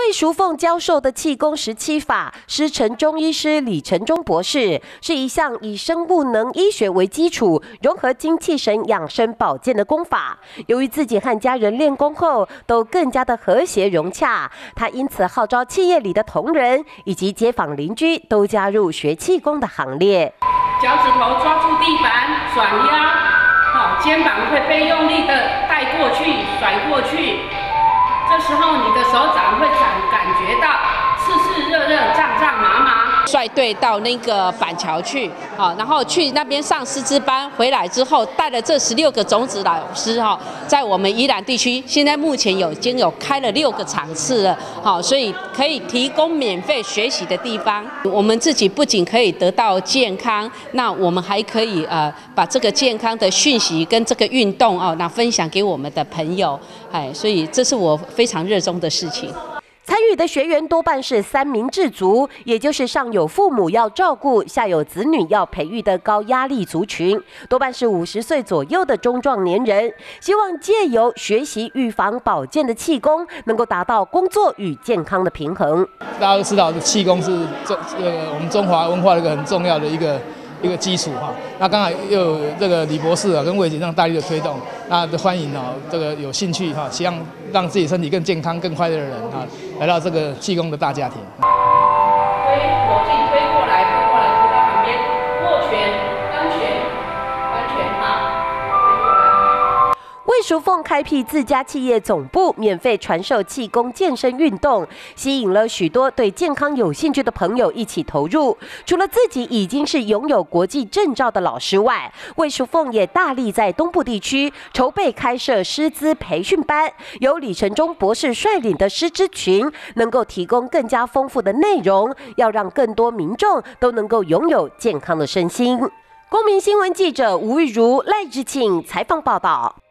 魏淑凤教授的气功17法，师承中医师李承忠博士，是一项以生物能医学为基础，融合精气神养生保健的功法。由于自己和家人练功后都更加的和谐融洽，他因此号召企业里的同仁以及街坊邻居都加入学气功的行列。 脚趾头抓住地板，转腰，好，肩膀会被用力的带过去、甩过去。 这时候，你的手掌会感觉到刺热热、胀胀麻麻。 率队到那个板桥去，然后去那边上师资班，回来之后带了这16个种子老师在我们宜兰地区，现在目前已经有开了6个场次了，所以可以提供免费学习的地方。我们自己不仅可以得到健康，那我们还可以把这个健康的讯息跟这个运动那分享给我们的朋友，所以这是我非常热衷的事情。 参与的学员多半是三明治族，也就是上有父母要照顾，下有子女要培育的高压力族群，多半是50岁左右的中壮年人。希望借由学习预防保健的气功，能够达到工作与健康的平衡。 大家都知道，气功是我们中华文化的一个很重要的一个基础哈。那刚才又有这个李博士跟魏姐这样大力的推动，那欢迎这个有兴趣希望让自己身体更健康、更快乐的人来到这个气功的大家庭。 推左进，推过来，推到旁边，握拳、刚拳、好。 魏淑凤开辟自家企业总部，免费传授气功健身运动，吸引了许多对健康有兴趣的朋友一起投入。除了自己已经是拥有国际证照的老师外，魏淑凤也大力在东部地区筹备开设师资培训班，由李承忠博士率领的师资群，能够提供更加丰富的内容，要让更多民众都能够拥有健康的身心。公民新闻记者吴玉如、赖志庆采访报道。